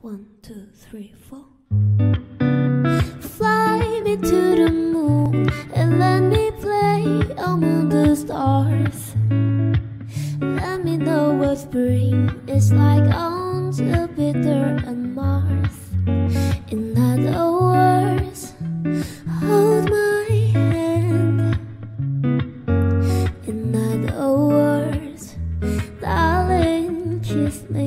1, 2, 3, 4. Fly me to the moon and let me play among the stars. Let me know what spring is like on Jupiter and Mars. In other words, hold my hand. In other words, darling, kiss me.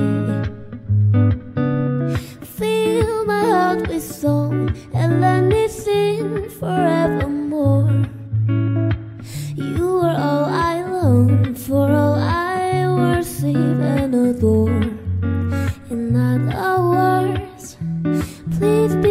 Fill my heart with song and let me sing forevermore. You are all I long for, all I worship and adore. In other words, please be